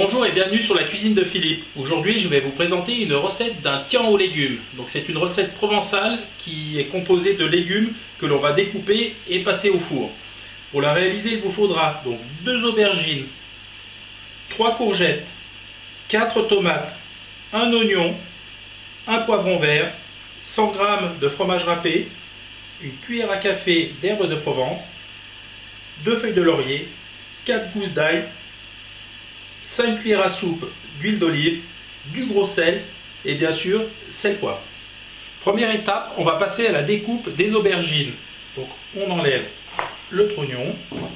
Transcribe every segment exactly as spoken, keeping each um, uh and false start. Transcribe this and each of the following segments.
Bonjour et bienvenue sur la cuisine de Philippe. Aujourd'hui, je vais vous présenter une recette d'un tian aux légumes. Donc c'est une recette provençale qui est composée de légumes que l'on va découper et passer au four. Pour la réaliser, il vous faudra donc deux aubergines, trois courgettes, quatre tomates, un oignon, un poivron vert, cent grammes de fromage râpé, une cuillère à café d'herbes de Provence, deux feuilles de laurier, quatre gousses d'ail, cinq cuillères à soupe d'huile d'olive, du gros sel et bien sûr sel poivre. Première étape, on va passer à la découpe des aubergines. Donc on enlève le trognon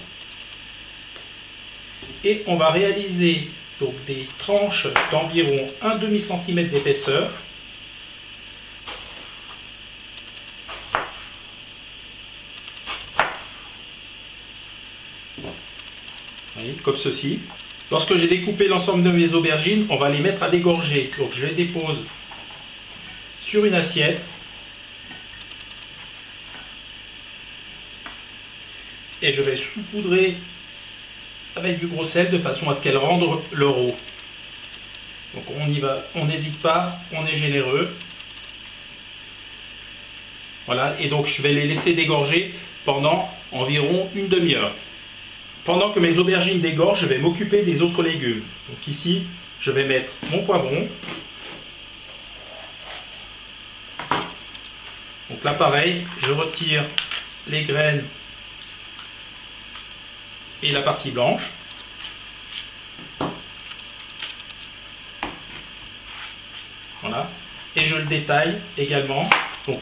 et on va réaliser donc des tranches d'environ un demi centimètre d'épaisseur. Comme ceci. Lorsque j'ai découpé l'ensemble de mes aubergines, on va les mettre à dégorger. Donc je les dépose sur une assiette. Et je vais saupoudrer avec du gros sel de façon à ce qu'elles rendent le roux. Donc on y va, on n'hésite pas, on est généreux. Voilà, et donc je vais les laisser dégorger pendant environ une demi-heure. Pendant que mes aubergines dégorgent, je vais m'occuper des autres légumes. Donc ici, je vais mettre mon poivron. Donc là, pareil, je retire les graines et la partie blanche. Voilà. Et je le détaille également. Donc,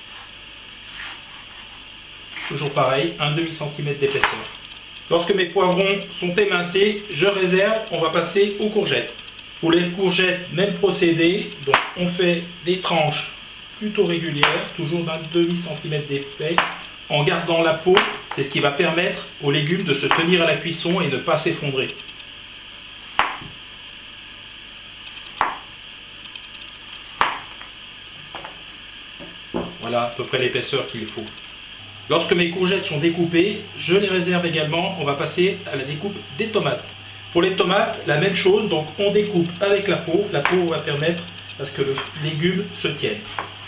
toujours pareil, un demi centimètre d'épaisseur. Lorsque mes poivrons sont émincés, je réserve, on va passer aux courgettes. Pour les courgettes, même procédé, donc on fait des tranches plutôt régulières, toujours d'un demi centimètre d'épais, en gardant la peau, c'est ce qui va permettre aux légumes de se tenir à la cuisson et ne pas s'effondrer. Voilà à peu près l'épaisseur qu'il faut. Lorsque mes courgettes sont découpées, je les réserve également. On va passer à la découpe des tomates. Pour les tomates, la même chose. Donc on découpe avec la peau. La peau va permettre à ce que le légume se tienne.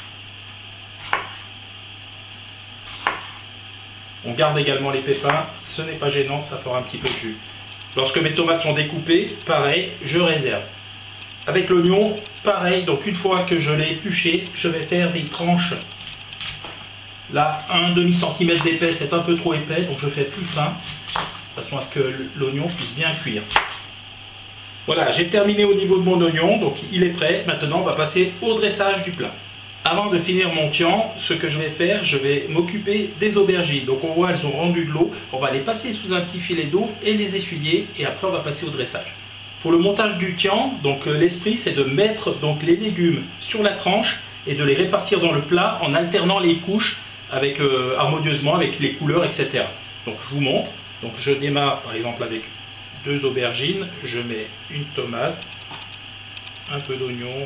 On garde également les pépins. Ce n'est pas gênant, ça fera un petit peu de jus. Lorsque mes tomates sont découpées, pareil, je réserve. Avec l'oignon, pareil. Donc une fois que je l'ai épluché, je vais faire des tranches. Là, un demi centimètre d'épais, c'est un peu trop épais, donc je fais plus fin, de façon à ce que l'oignon puisse bien cuire. Voilà, j'ai terminé au niveau de mon oignon, donc il est prêt. Maintenant, on va passer au dressage du plat. Avant de finir mon tian, ce que je vais faire, je vais m'occuper des aubergines. Donc on voit, elles ont rendu de l'eau. On va les passer sous un petit filet d'eau et les essuyer, et après on va passer au dressage. Pour le montage du tian, donc l'esprit, c'est de mettre donc les légumes sur la tranche et de les répartir dans le plat en alternant les couches avec euh, harmonieusement avec les couleurs, et cetera. Donc je vous montre. Donc je démarre par exemple avec deux aubergines, je mets une tomate, un peu d'oignon,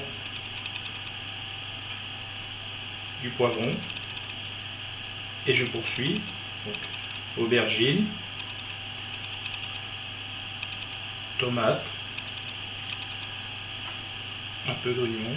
du poivron, et je poursuis. Donc, aubergine, tomate, un peu d'oignon,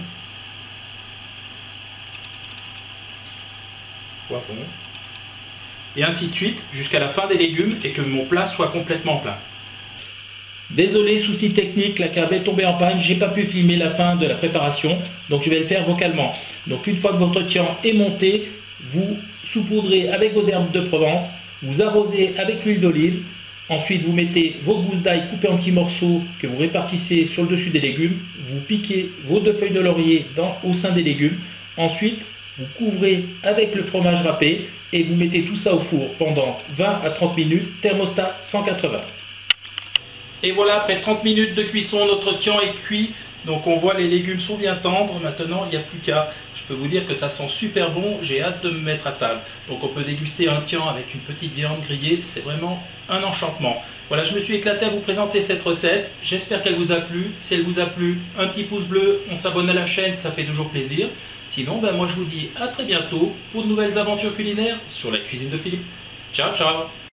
poivron, et ainsi de suite jusqu'à la fin des légumes et que mon plat soit complètement plein. Désolé, souci technique, la câble est tombée en panne, j'ai pas pu filmer la fin de la préparation, donc je vais le faire vocalement. Donc une fois que votre tian est monté, vous saupoudrez avec vos herbes de Provence, vous arrosez avec l'huile d'olive, ensuite vous mettez vos gousses d'ail coupées en petits morceaux que vous répartissez sur le dessus des légumes, vous piquez vos deux feuilles de laurier dans, au sein des légumes, ensuite vous couvrez avec le fromage râpé et vous mettez tout ça au four pendant vingt à trente minutes, thermostat cent quatre-vingts. Et voilà, après trente minutes de cuisson, notre tian est cuit. Donc on voit les légumes sont bien tendres. Maintenant, il n'y a plus qu'à. Je peux vous dire que ça sent super bon. J'ai hâte de me mettre à table. Donc on peut déguster un tian avec une petite viande grillée. C'est vraiment un enchantement. Voilà, je me suis éclaté à vous présenter cette recette. J'espère qu'elle vous a plu. Si elle vous a plu, un petit pouce bleu. On s'abonne à la chaîne, ça fait toujours plaisir. Sinon, ben moi je vous dis à très bientôt pour de nouvelles aventures culinaires sur la cuisine de Philippe. Ciao, ciao!